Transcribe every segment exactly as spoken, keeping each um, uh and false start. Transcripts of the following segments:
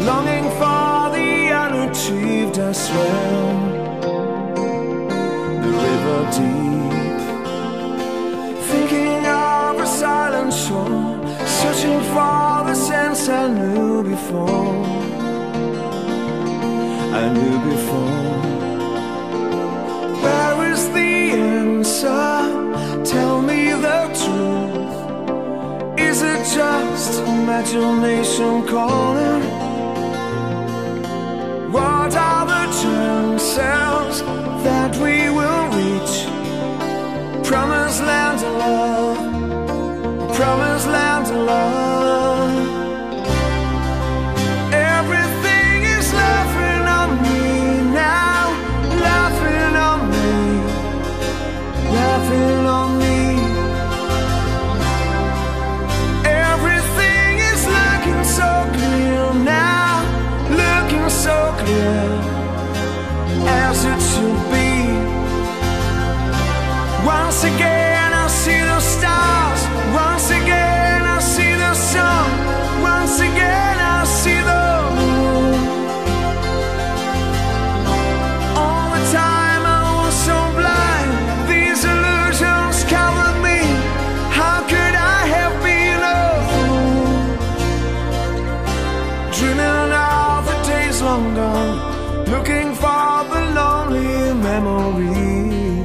longing for the unachieved I swam the river deep, thinking of a silent shore, searching for the sense I knew before. I knew before. Where is the answer? Tell me the truth. Is it just imagination calling? What are the chances that we will reach promised land of love, promised land of love? Everything is laughing on me now, laughing on me, laughing on me. Everything is looking so clear now, looking so clear, as it should be. Once again I see the stars, once again I see the sun, once again I see the moon. All the time I was so blind, these illusions covered me. How could I have been a fool? Dreaming of the days long gone, looking for the lonely memories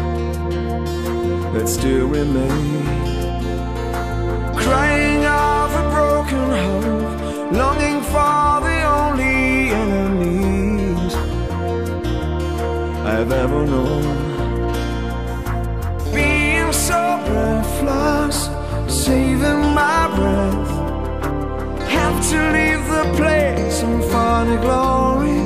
that still remain, crying of a broken hope, longing for the only enemies I've ever known. Being so breathless, saving my breath, have to leave the place in funny glory,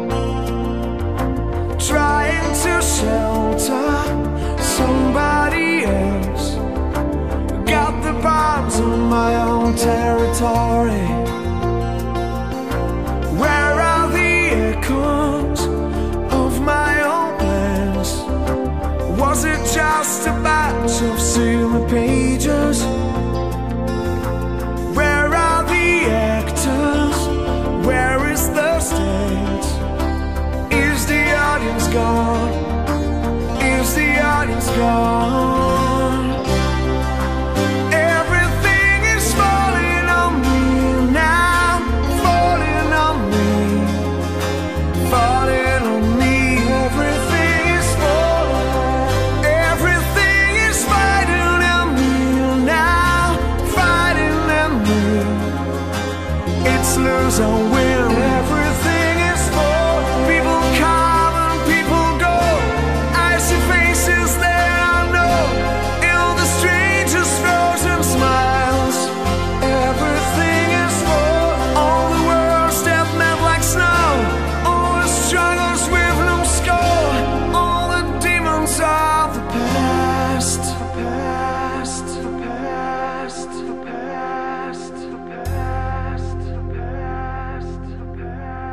trying to shelter somebody else, got the bombs in my own territory. Where are the echoes of my own plans? Was it just a batch of sealed pages? Where are the actors? Where is the stage? Is the audience gone? Is the audience gone? Everything is falling on me now, falling on me, falling on me. Everything is falling, everything is fighting on me now, fighting on me. It's lose or win. Everything is falling, people come and people go, I see faces that I know in the strangest frozen smiles. Everything is full, all the words that melt like snow, all the struggles with no score, all the demons of the past. The past, the past, the past, the past, the past, the past.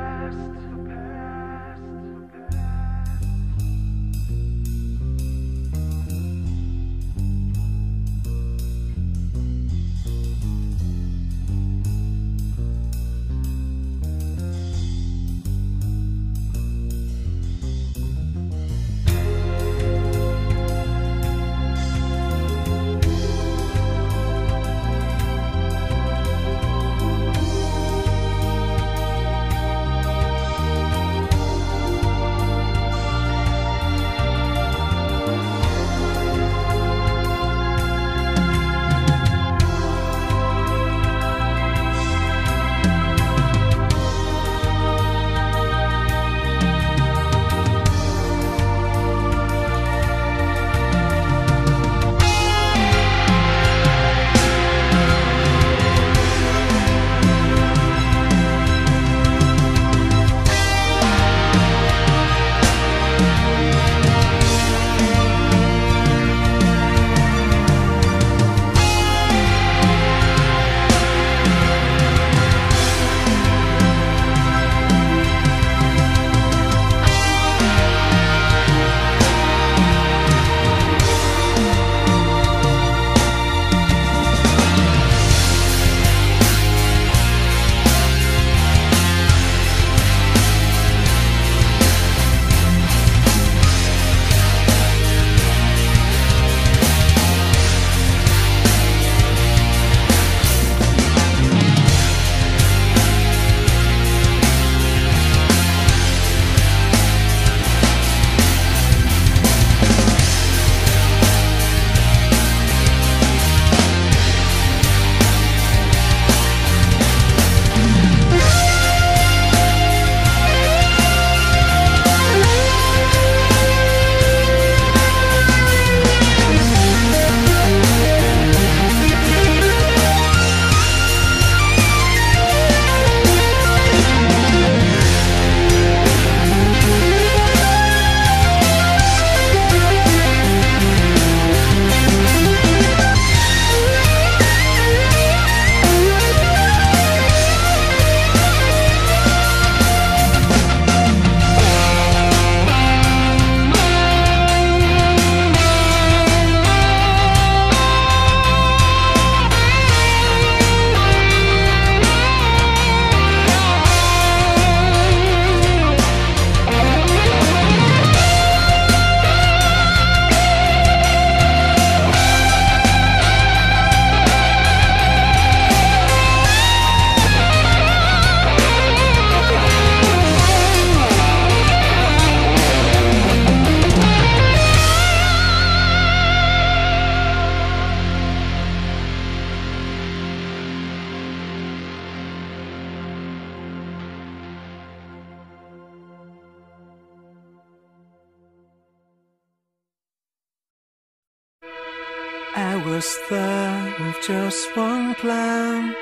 I was there with just one plan.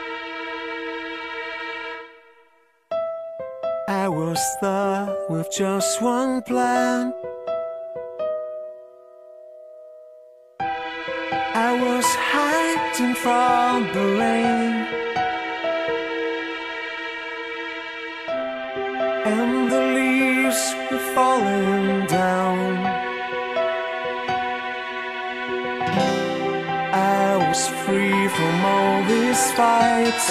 I was there with just one plan. I was hiding from the rain, and the leaves were falling down. I was free from all these fights.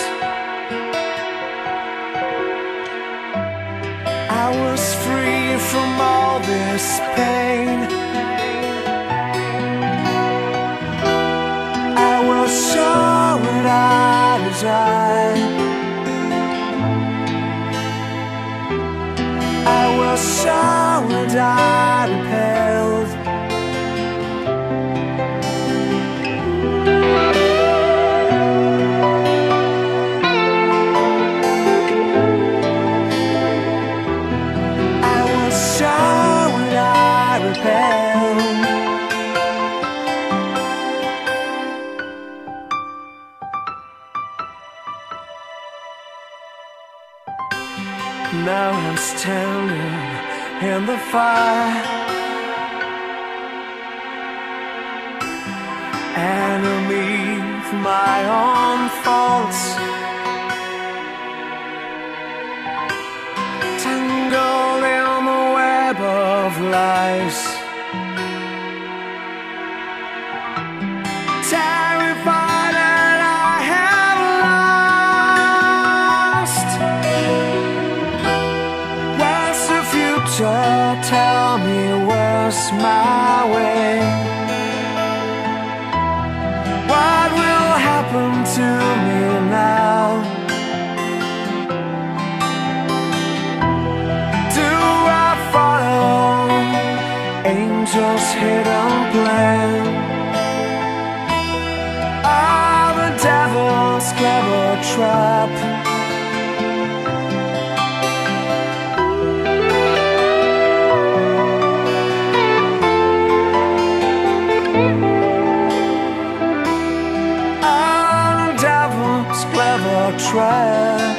I was free from all this pain. I was sure that I'd die. I was sure that I'd repelled. I was sure that I'd repelled. Now I'm standing in the fire, enemy of my own faults, tangled in the web of lies, terrified that I have lost. What's the future? Tell me where's my way. What will happen to me now? Do I follow angels' hidden plan? Are the devil's clever trap? Clever trap.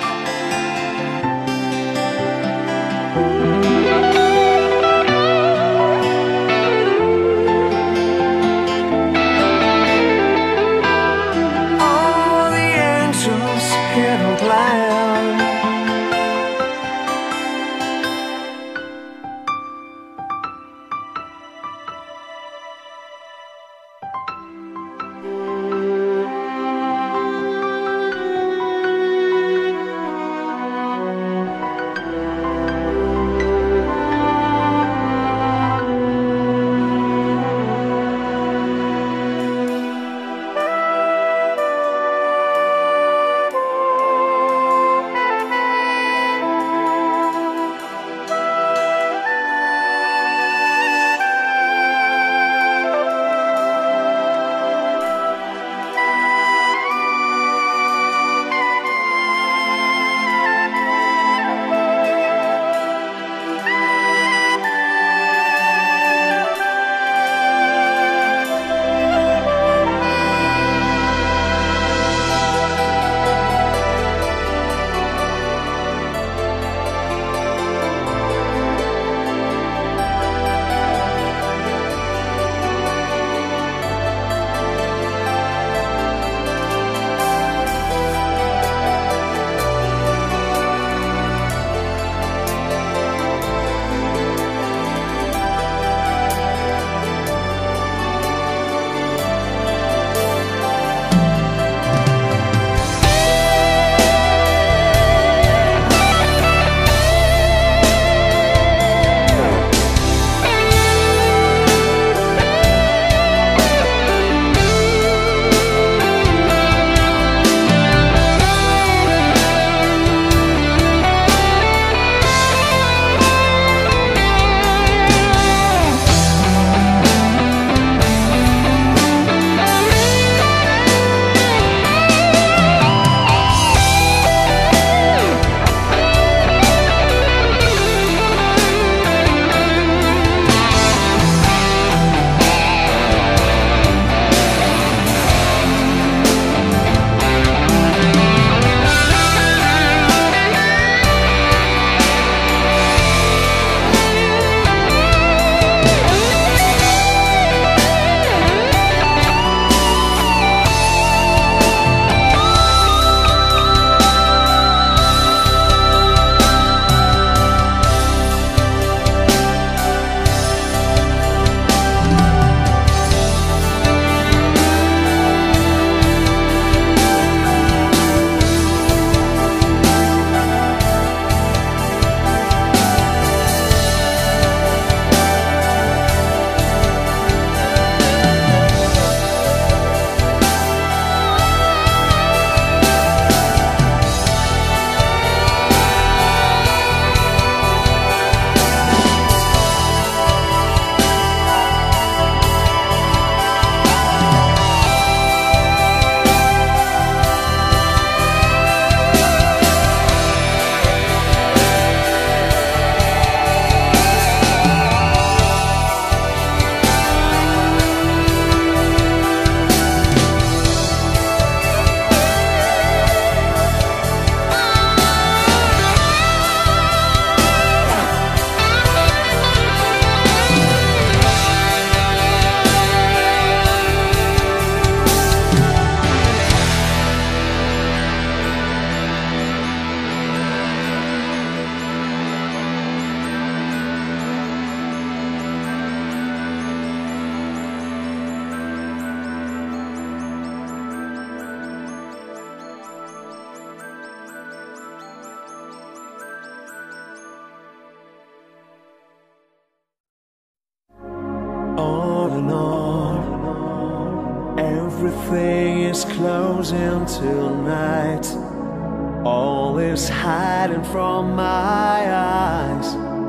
is closing tonight. All is hiding from my eyes.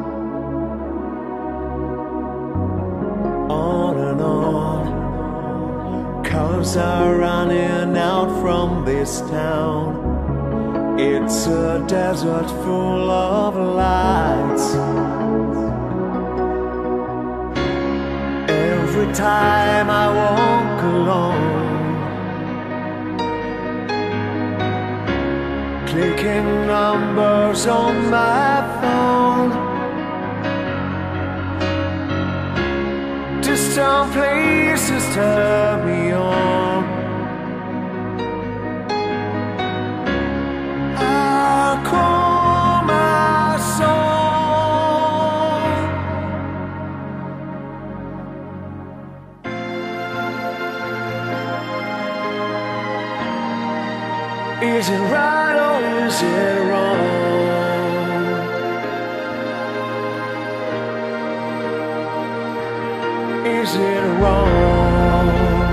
On and on, cars are running out from this town. It's a desert full of lights. Every time I walk alone, clicking numbers on my phone, distant places turn me on. I call my soul. Is it right or is it wrong? Is it wrong?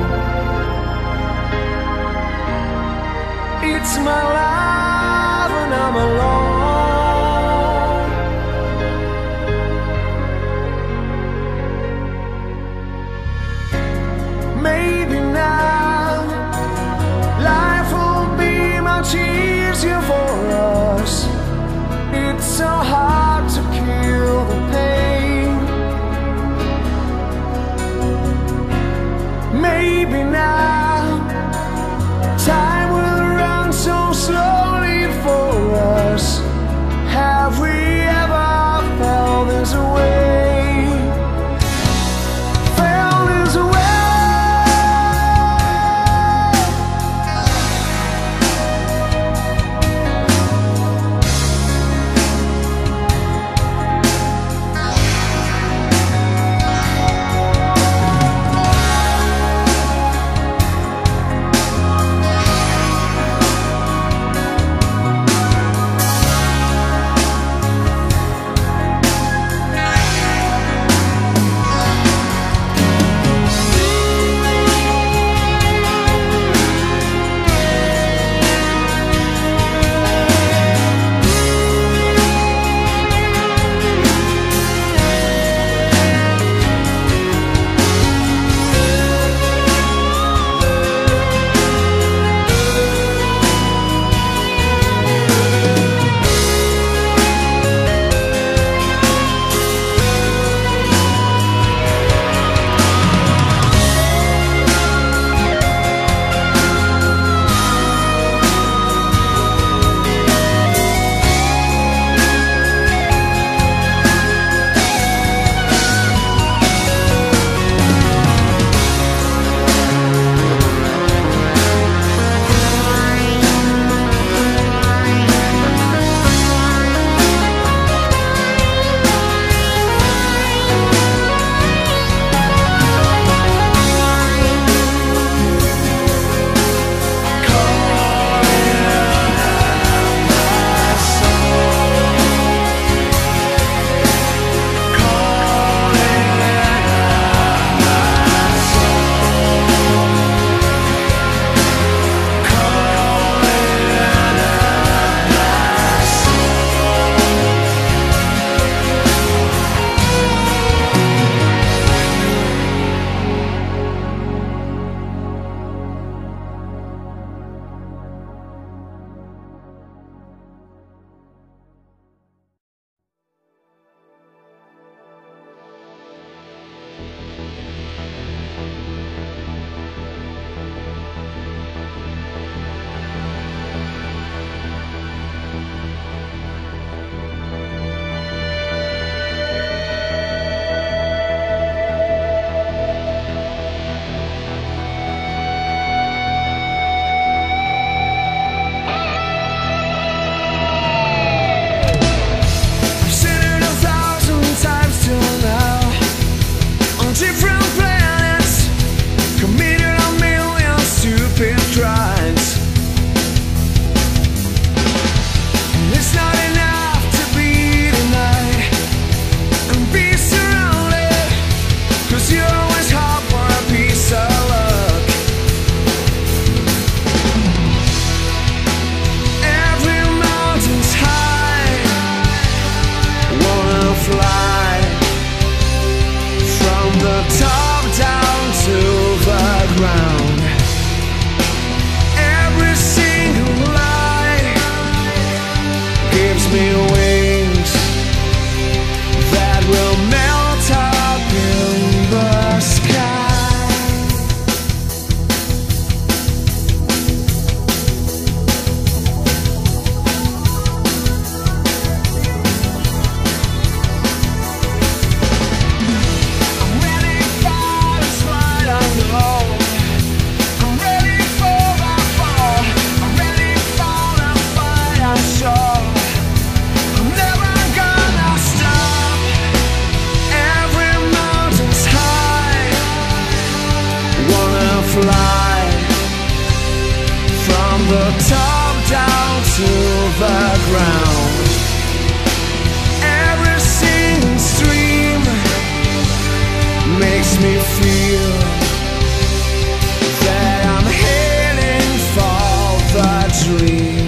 It's my life and I'm alone. Maybe now life will be much easier for us. It's so hard to kill the pain. Maybe now time will run so slow. me wings that will melt up in the sky. I'm ready for this fight, I know. I'm ready for the fall. I'm ready for the fight, I'm sure. I'm never gonna stop. Every mountain's high. Wanna fly from the top down to the ground. Every singing stream makes me feel that I'm heading for the dream.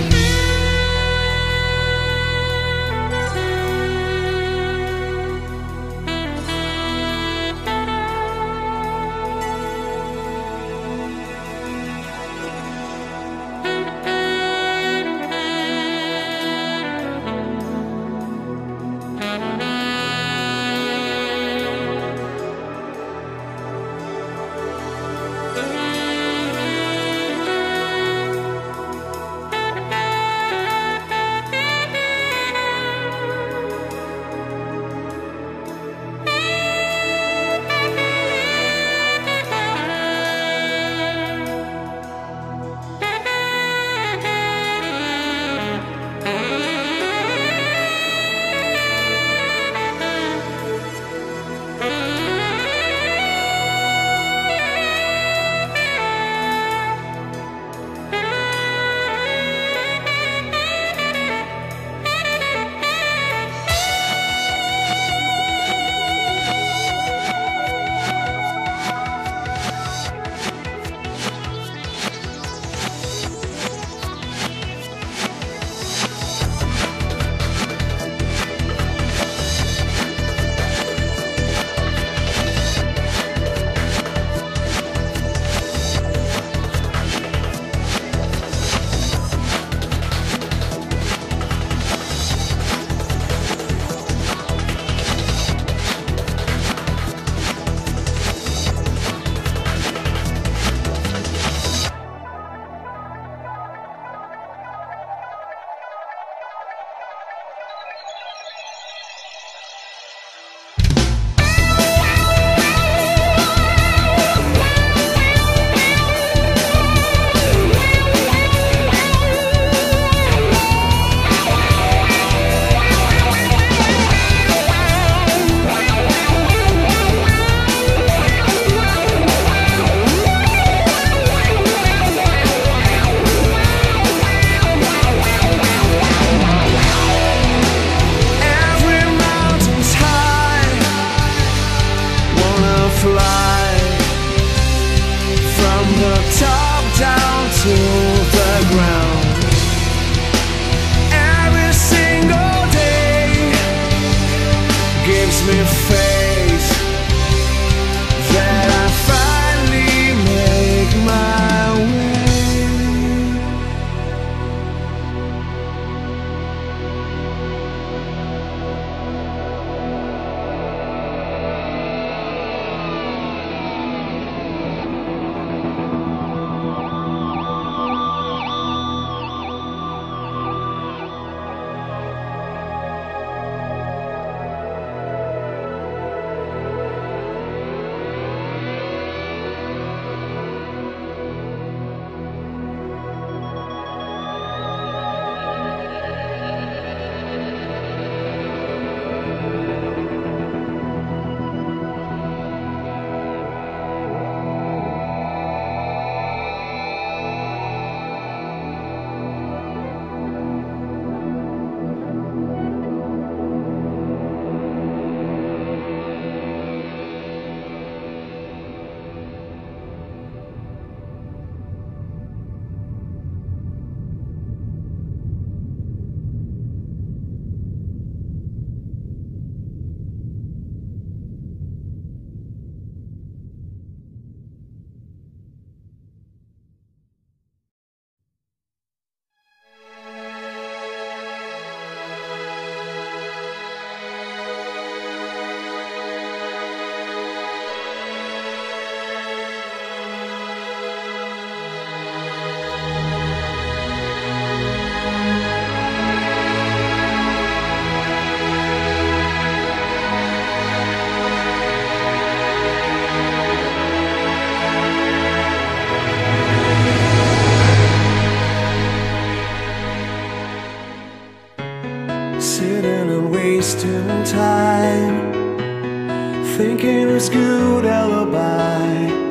sitting and wasting time, thinking it's good alibi.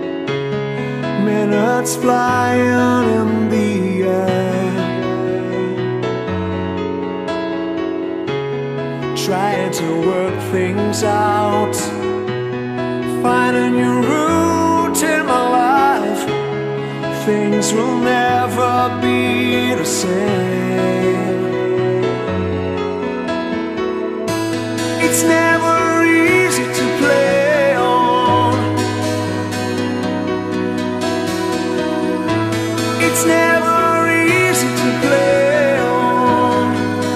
Minutes flying in the air, trying to work things out, finding your route in my life. Things will never be the same. It's never easy to play on. It's never easy to play on.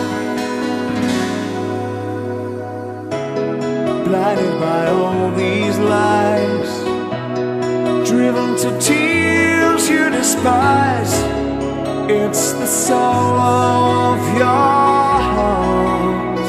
Blinded by all these lies, driven to tears you despise. It's the sorrow of your heart,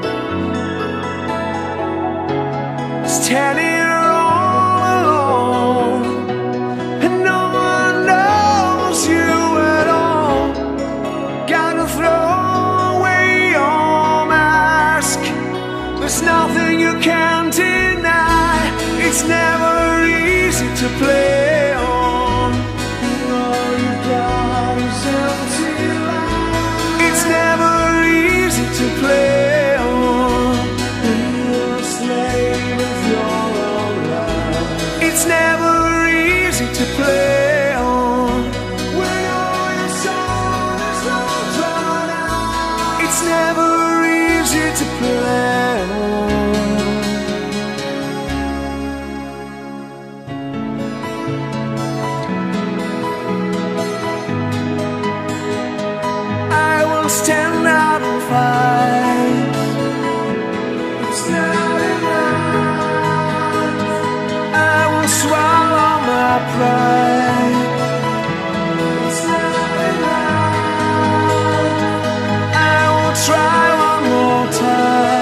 standing here all alone, and no one knows you at all. Gotta throw away your mask, there's nothing you can deny. It's never easy to play on. All you got is empty lies. It's never easy to play on when you're a slave of your own life. It's never easy to play on when all your soul is all drawn out. It's never easy to play on. Stand out and fight. It's not enough. I will swallow my pride. It's not enough. I will try one more time.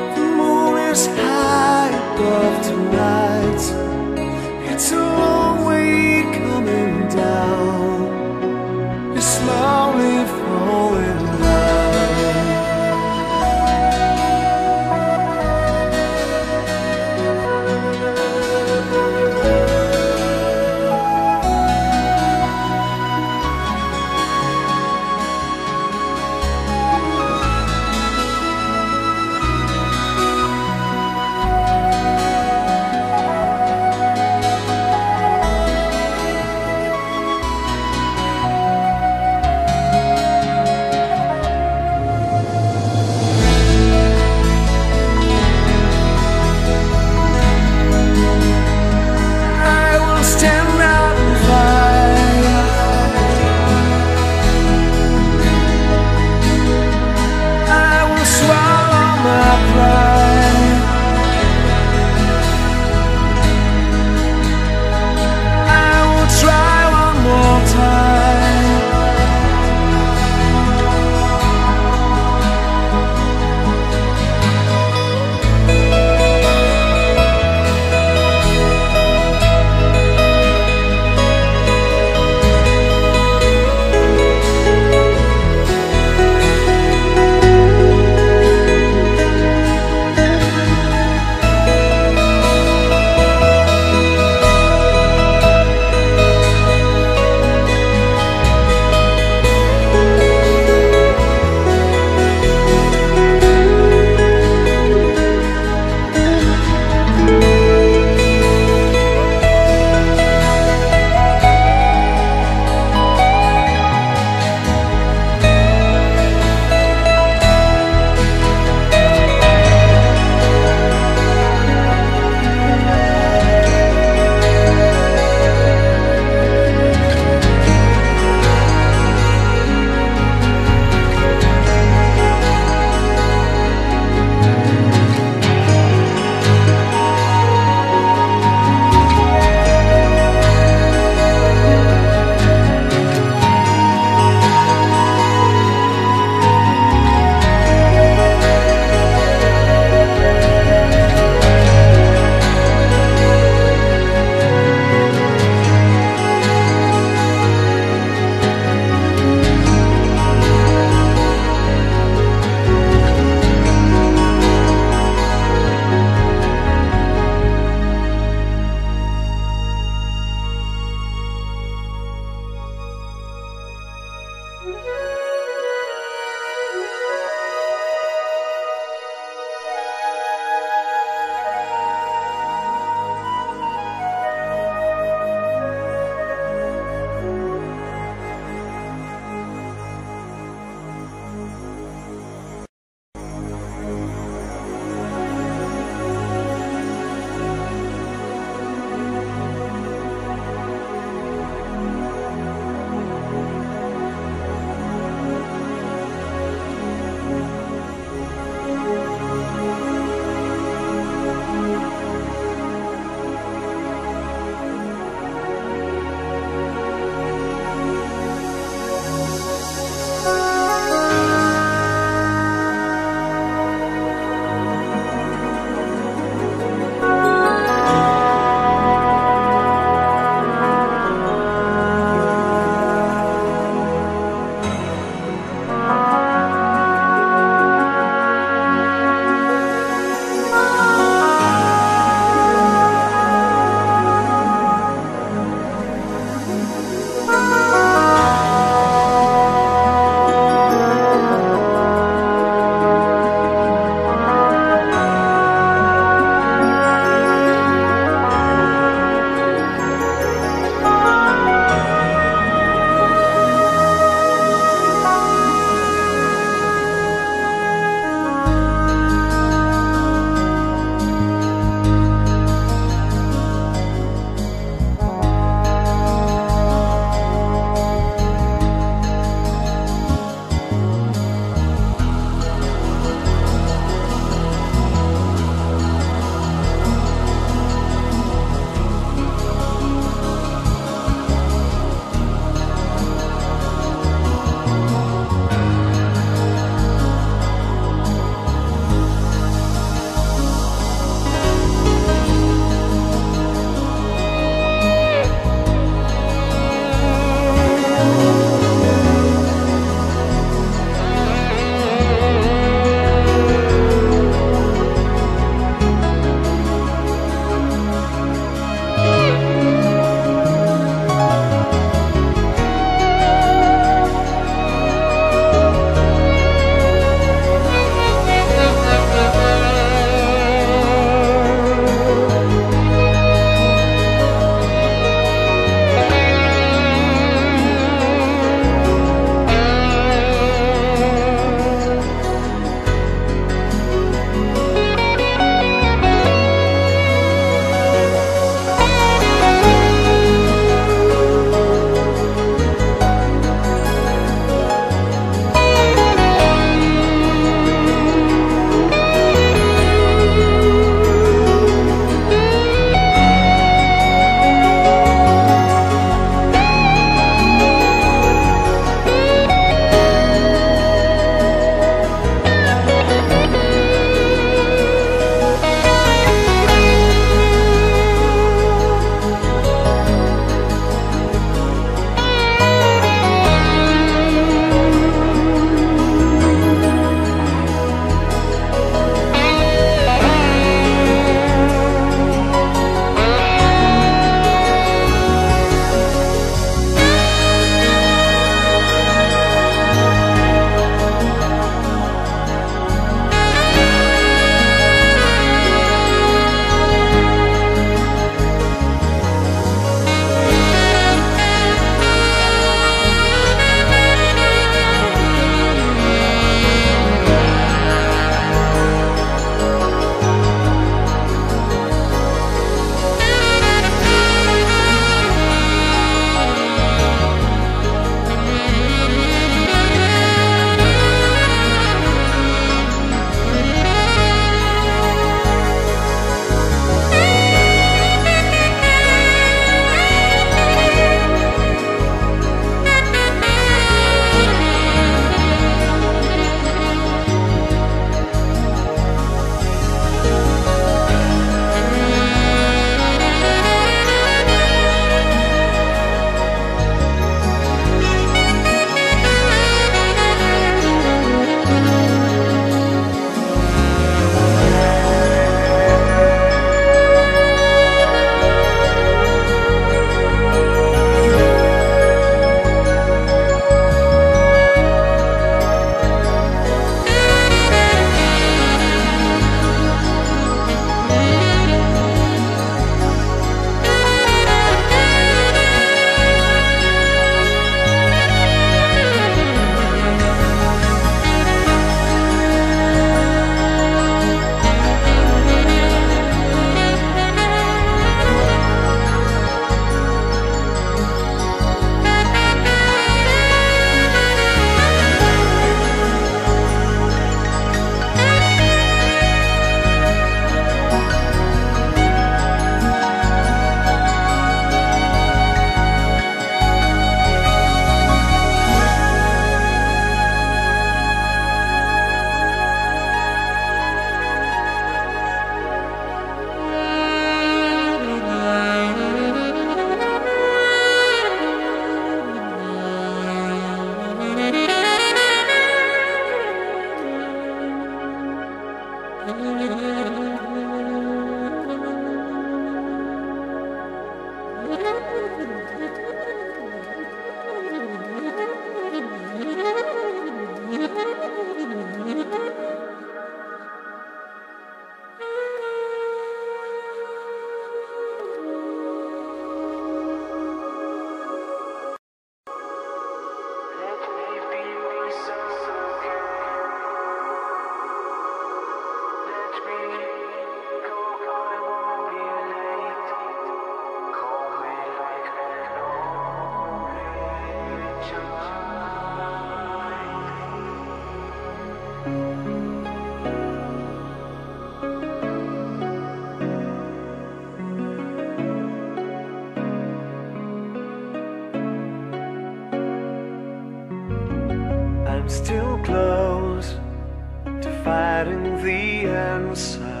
I'm still close to finding the answer,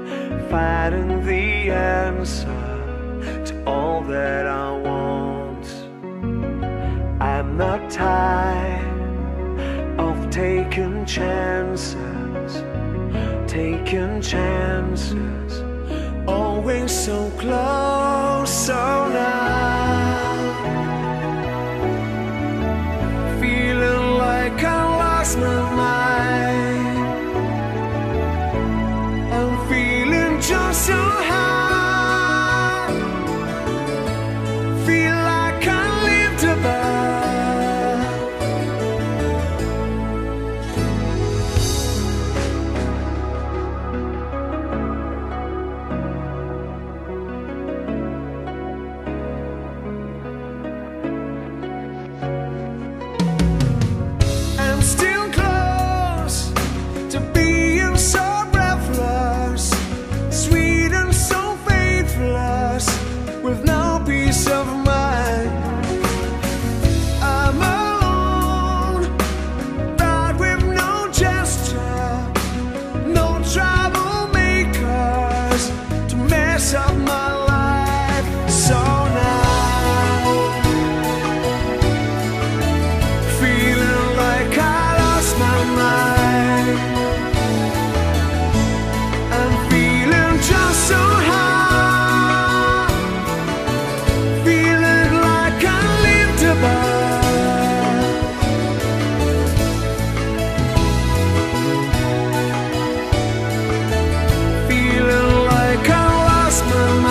finding the answer to all that I want. I'm not tired of taking chances, taking chances, always so close, so now feeling like I lost my mind. I'm feeling just so high, feel like I lived above. I'm still close to being so breathless, sweet and so faithless, with no peace of mind. I'm alone, but with no gesture, no troublemakers to mess up my life. So now, feeling like I lost my mind. I'm feeling just so high, feeling like I lived above. Feeling like I lost my mind.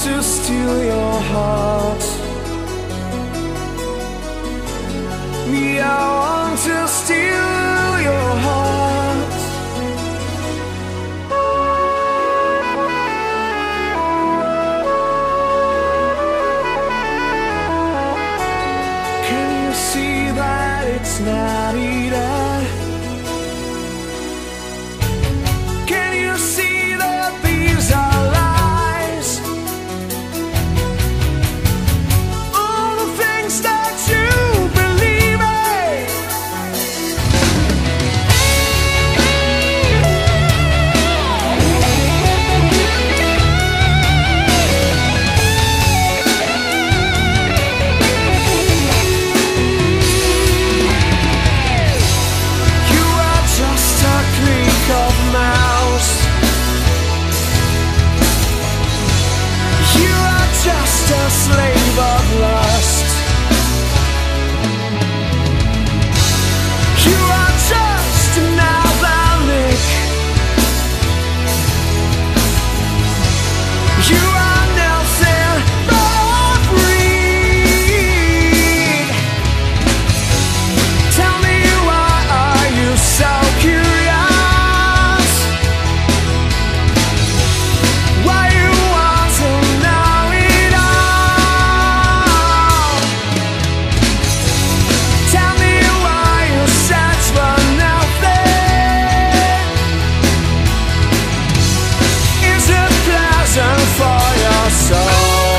to steal your heart. Me, I want to steal your heart. Can you see that it's not needed? Can you see that these are lies? All the things that you believe in. You are just a click of mouse. You are just a slave of lust. You are just an alcoholic. You are nothing but greed. Tell me, why are you so curious? Why you want to know it all? Tell me why you search for nothing. Is it pleasant for your soul?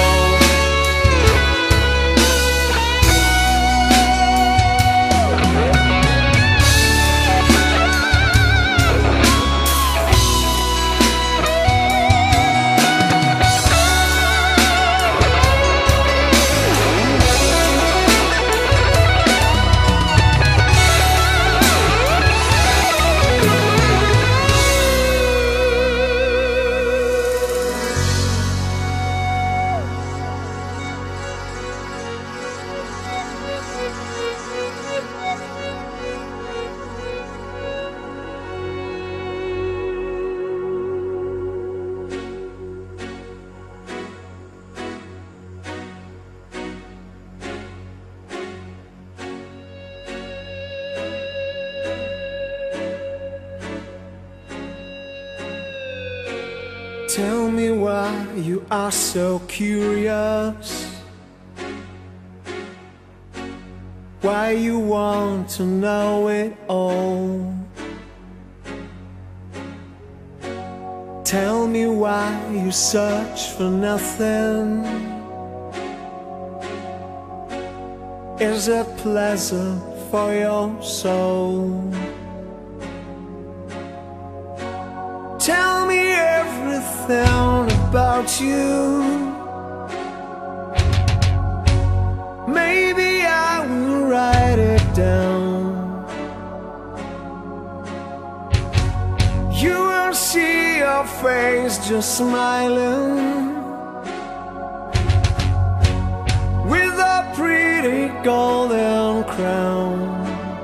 Tell me why you are so curious. Why you want to know it all. Tell me why you search for nothing. Is it pleasant for your soul? Tell me everything about you. Maybe I will write it down. You will see your face just smiling, with a pretty golden crown.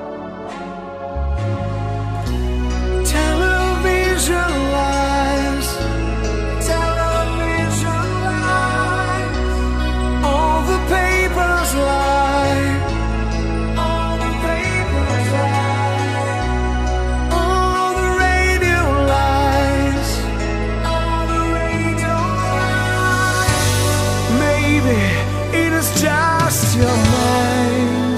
Television lies, television lies. All the papers lie, all the papers lie. All the radio lies, all the radio lies. Maybe it is just your mind.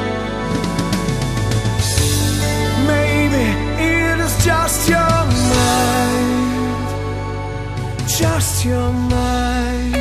Maybe it is just your mind, just your mind.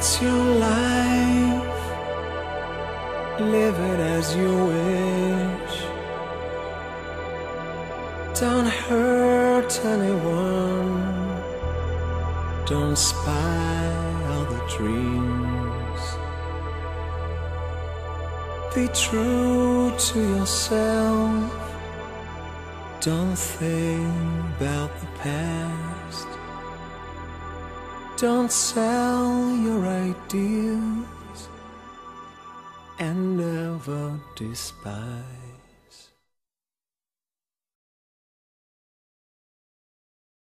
It's your life, live it as you wish. Don't hurt anyone, don't spy other dreams. Be true to yourself, don't think about the past. Don't sell your ideals and never despise.